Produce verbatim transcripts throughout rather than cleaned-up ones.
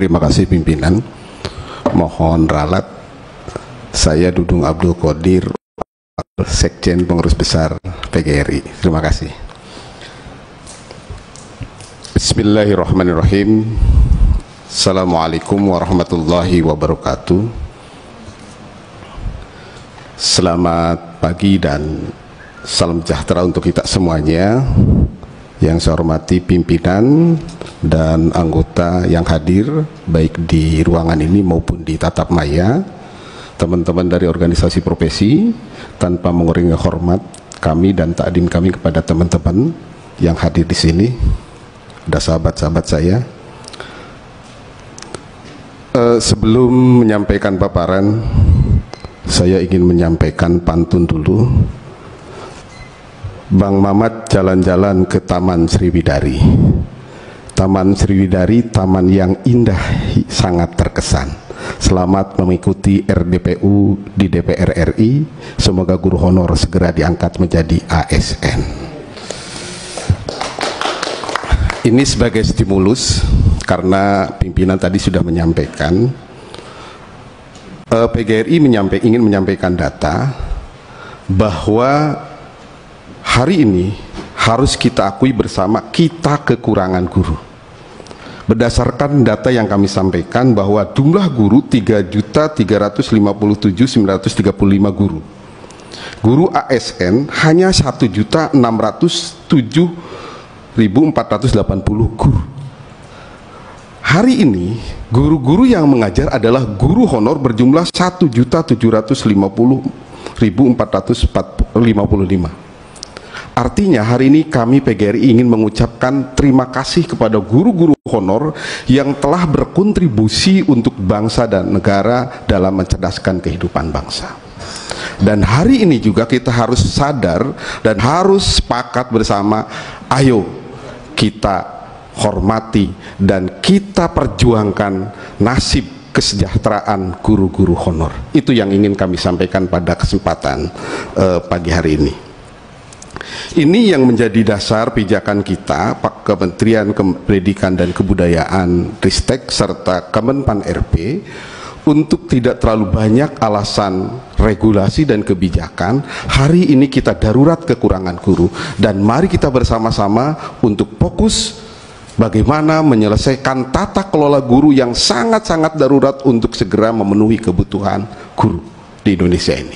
Terima kasih pimpinan. Mohon ralat, saya Dudung Abdul Qadir, Sekjen Pengurus Besar P G R I. Terima kasih. Bismillahirrahmanirrahim. Assalamualaikum warahmatullahi wabarakatuh. Selamat pagi dan salam sejahtera untuk kita semuanya. Yang saya hormati pimpinan dan anggota yang hadir baik di ruangan ini maupun di tatap maya, teman-teman dari organisasi profesi, tanpa mengurangi hormat kami dan takdim kami kepada teman-teman yang hadir di sini, ada sahabat-sahabat saya. Uh, sebelum menyampaikan paparan, saya ingin menyampaikan pantun dulu. Bang Mamat jalan-jalan ke Taman Sriwidari. Taman Sriwidari, taman yang indah, sangat terkesan. Selamat mengikuti R D P U di D P R R I. Semoga guru honor segera diangkat menjadi A S N. Ini sebagai stimulus, karena pimpinan tadi sudah menyampaikan, P G R I menyampai, ingin menyampaikan data bahwa hari ini harus kita akui bersama, kita kekurangan guru. Berdasarkan data yang kami sampaikan bahwa jumlah guru tiga juta tiga ratus lima puluh tujuh ribu sembilan ratus tiga puluh lima guru. Guru A S N hanya satu juta enam ratus tujuh ribu empat ratus delapan puluh guru. Hari ini guru-guru yang mengajar adalah guru honor berjumlah satu juta tujuh ratus lima puluh ribu empat ratus lima puluh lima. Artinya hari ini kami P G R I ingin mengucapkan terima kasih kepada guru-guru honor yang telah berkontribusi untuk bangsa dan negara dalam mencerdaskan kehidupan bangsa. Dan hari ini juga kita harus sadar dan harus sepakat bersama, ayo kita hormati dan kita perjuangkan nasib kesejahteraan guru-guru honor. Itu yang ingin kami sampaikan pada kesempatan uh, pagi hari ini. Ini yang menjadi dasar pijakan kita, Pak Kementerian Pendidikan dan Kebudayaan Ristek serta Kemenpan R P, untuk tidak terlalu banyak alasan regulasi dan kebijakan. Hari ini kita darurat kekurangan guru, dan mari kita bersama-sama untuk fokus bagaimana menyelesaikan tata kelola guru yang sangat-sangat darurat untuk segera memenuhi kebutuhan guru di Indonesia ini.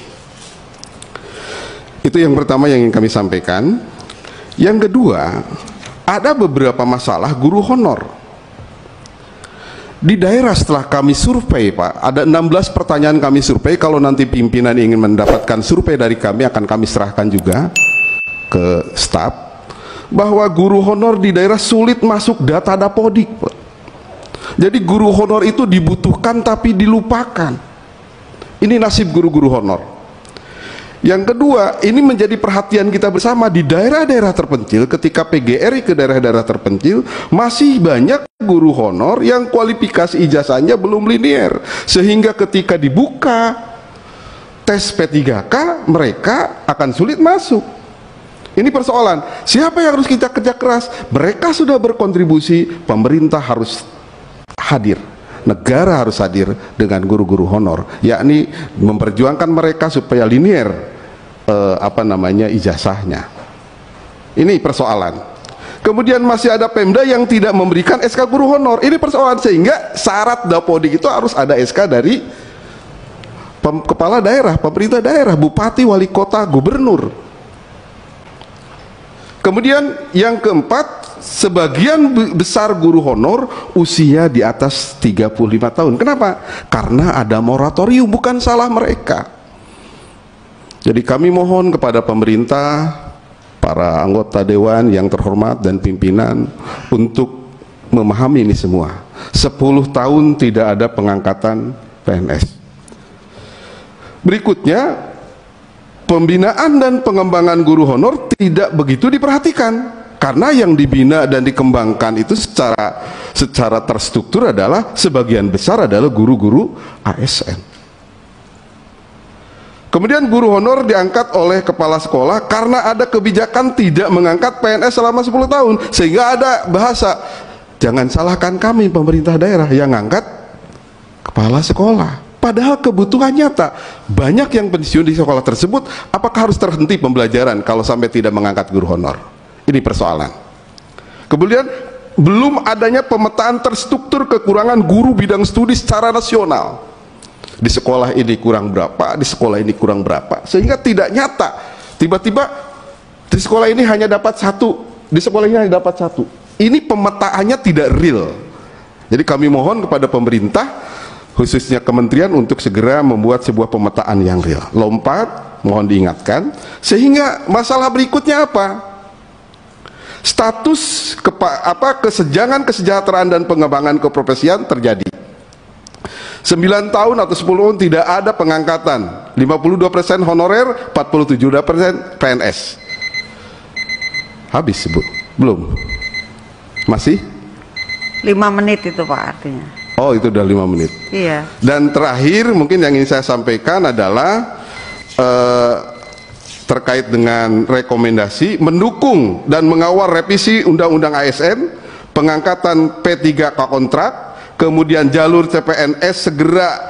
Itu yang pertama yang ingin kami sampaikan. Yang kedua, ada beberapa masalah guru honor. Di daerah setelah kami survei, Pak, ada enam belas pertanyaan kami survei. Kalau nanti pimpinan ingin mendapatkan survei dari kami, akan kami serahkan juga ke staf, bahwa guru honor di daerah sulit masuk data Dapodik, Pak. Jadi guru honor itu dibutuhkan tapi dilupakan. Ini nasib guru-guru honor. Yang kedua, ini menjadi perhatian kita bersama di daerah-daerah terpencil. Ketika P G R I ke daerah-daerah terpencil, masih banyak guru honor yang kualifikasi ijazahnya belum linear, sehingga ketika dibuka tes P tiga K mereka akan sulit masuk. Ini persoalan. Siapa yang harus kita kerja keras? Mereka sudah berkontribusi, pemerintah harus hadir, negara harus hadir dengan guru-guru honor, yakni memperjuangkan mereka supaya linear eh, apa namanya ijazahnya. Ini persoalan. Kemudian masih ada Pemda yang tidak memberikan S K guru honor. Ini persoalan, sehingga syarat Dapodik itu harus ada S K dari pem kepala daerah, pemerintah daerah, bupati, wali kota, gubernur. Kemudian yang keempat, sebagian besar guru honor usia di atas tiga puluh lima tahun. Kenapa? Karena ada moratorium, bukan salah mereka. Jadi kami mohon kepada pemerintah, para anggota dewan yang terhormat dan pimpinan untuk memahami ini semua. sepuluh tahun tidak ada pengangkatan P N S. Berikutnya, pembinaan dan pengembangan guru honor tidak begitu diperhatikan, karena yang dibina dan dikembangkan itu secara secara terstruktur adalah sebagian besar adalah guru-guru A S N. Kemudian guru honor diangkat oleh kepala sekolah karena ada kebijakan tidak mengangkat P N S selama sepuluh tahun, sehingga ada bahasa jangan salahkan kami pemerintah daerah yang ngangkat kepala sekolah. Padahal kebutuhan nyata, banyak yang pensiun di sekolah tersebut. Apakah harus terhenti pembelajaran kalau sampai tidak mengangkat guru honor? Ini persoalan. Kemudian belum adanya pemetaan terstruktur kekurangan guru bidang studi secara nasional. Di sekolah ini kurang berapa, di sekolah ini kurang berapa, sehingga tidak nyata. Tiba-tiba di sekolah ini hanya dapat satu, di sekolah ini hanya dapat satu. Ini pemetaannya tidak real. Jadi kami mohon kepada pemerintah, khususnya kementerian, untuk segera membuat sebuah pemetaan yang real. Lompat, mohon diingatkan. Sehingga masalah berikutnya apa? Status kepa, apa kesenjangan kesejahteraan dan pengembangan keprofesian terjadi. sembilan tahun atau sepuluh tahun tidak ada pengangkatan. lima puluh dua persen honorer, empat puluh tujuh persen P N S. Habis, Bu? Belum? Masih? lima menit itu Pak artinya. Oh, itu udah lima menit. Iya. Dan terakhir mungkin yang ingin saya sampaikan adalah eh, terkait dengan rekomendasi mendukung dan mengawal revisi Undang-Undang A S N, pengangkatan P tiga K kontrak, kemudian jalur C P N S segera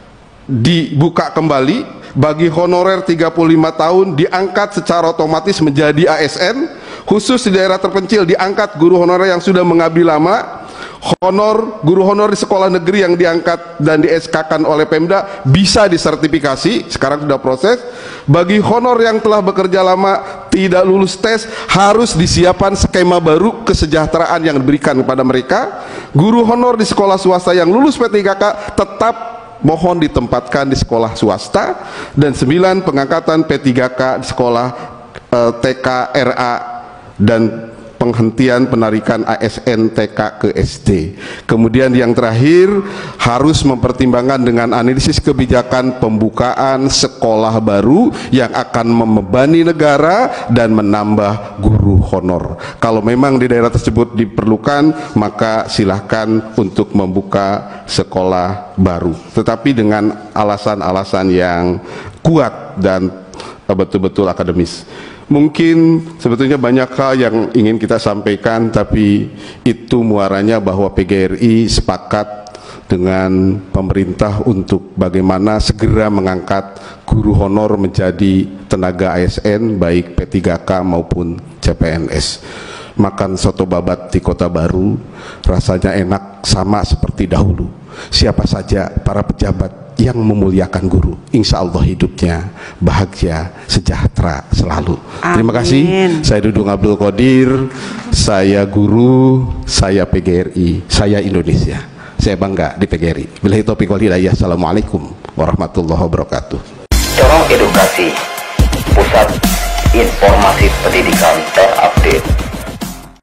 dibuka kembali, bagi honorer tiga puluh lima tahun diangkat secara otomatis menjadi A S N, khusus di daerah terpencil diangkat guru honorer yang sudah mengabdi lama. Honor, guru honor di sekolah negeri yang diangkat dan di S K-kan oleh Pemda bisa disertifikasi, sekarang sudah proses. Bagi honor yang telah bekerja lama tidak lulus tes, harus disiapkan skema baru kesejahteraan yang diberikan kepada mereka. Guru honor di sekolah swasta yang lulus P tiga K tetap mohon ditempatkan di sekolah swasta. Dan sembilan, pengangkatan P tiga K di sekolah eh, T K, R A, dan penghentian penarikan A S N T K ke S D. Kemudian yang terakhir, harus mempertimbangkan dengan analisis kebijakan pembukaan sekolah baru yang akan membebani negara dan menambah guru honor. Kalau memang di daerah tersebut diperlukan, maka silahkan untuk membuka sekolah baru, tetapi dengan alasan-alasan yang kuat dan betul-betul akademis. Mungkin sebetulnya banyak hal yang ingin kita sampaikan, tapi itu muaranya bahwa P G R I sepakat dengan pemerintah untuk bagaimana segera mengangkat guru honor menjadi tenaga A S N, baik P tiga K maupun C P N S. Makan soto babat di Kota Baru rasanya enak sama seperti dahulu. Siapa saja para pejabat yang memuliakan guru, insya Allah hidupnya bahagia, sejahtera selalu. Amin. Terima kasih. Saya Dudung Abdul Qadir, saya guru, saya P G R I, saya Indonesia. Saya bangga di P G R I. Billahi taufiq wal hidayah. Assalamualaikum warahmatullahi wabarakatuh. Corong Edukasi, pusat informasi pendidikan terupdate.